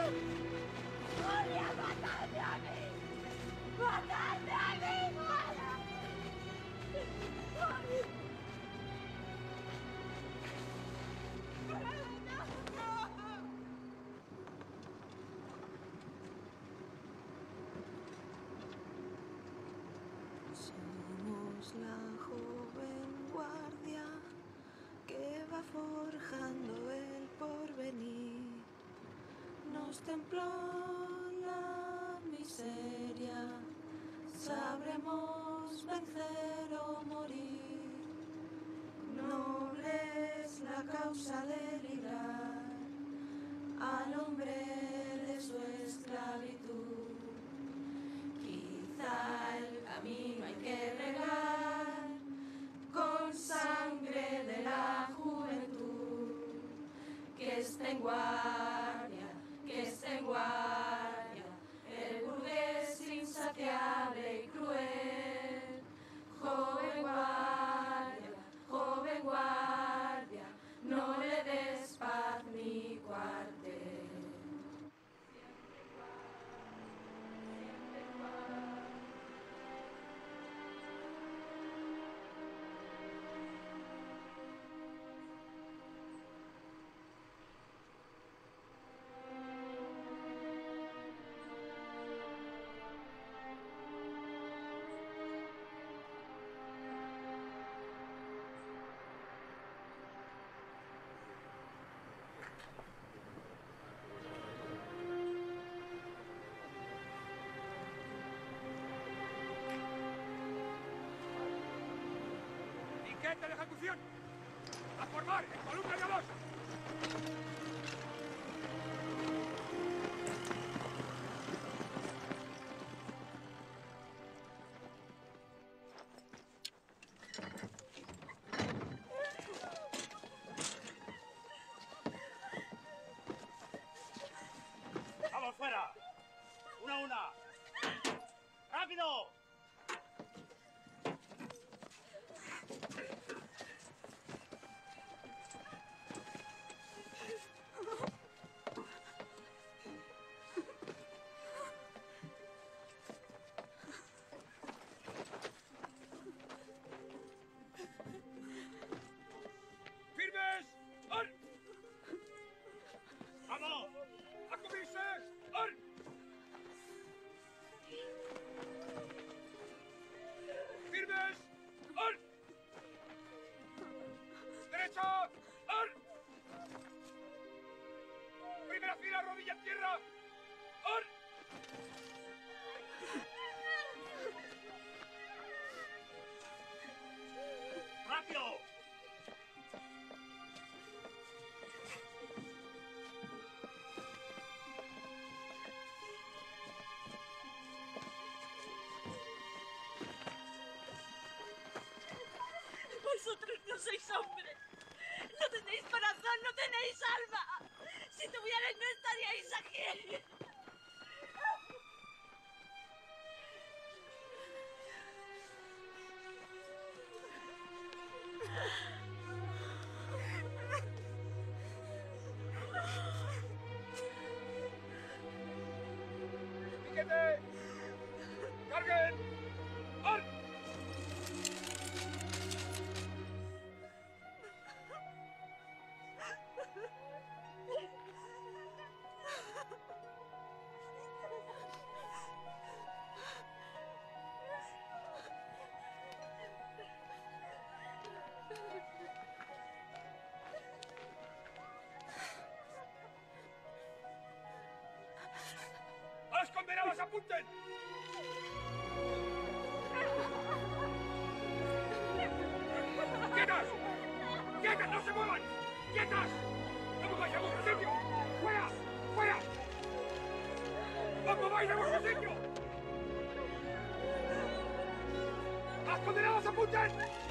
¡Julia, matadme a mí! ¡Matadme a mí, Julia! Somos la joven guardia que va forjando el porvenir. Nos templó la miseria, sabremos vencer o morir. Noble es la causa de librar al hombre de su esclavitud. Quizá el camino hay que regar con sangre de la juventud. Que esté en guardia, que esté en guardia, el burgués insaciable y cruel. Joven guardia, no le des paz ni cuartel. ¡Piquete de ejecución! ¡A formar! ¡En columna de a dos! ¡Vamos, fuera! ¡Una a una! ¡Rápido! ¡Firmes! ¡Ar! ¡Vamos! ¡A cubrirse! ¡Ar! ¡Firmes! ¡Ar! ¡Derecha! ¡Ar! ¡Primera fila, rodilla en tierra! ¡Ar! ¡Rápido! Vosotros no sois hombres. No tenéis corazón, no tenéis alma. Si tuvierais, no estaríais aquí. ¡Piquete! ¡Carguen! ¡Ar! ¡A los condenados apunten! ¡Quietas! ¡Quietas! ¡No se muevan! ¡Quietas! ¡No mováis de vuestro sitio! ¡Fuera! ¡Fuera! ¡No mováis de vuestro sitio! ¡A los condenados apunten!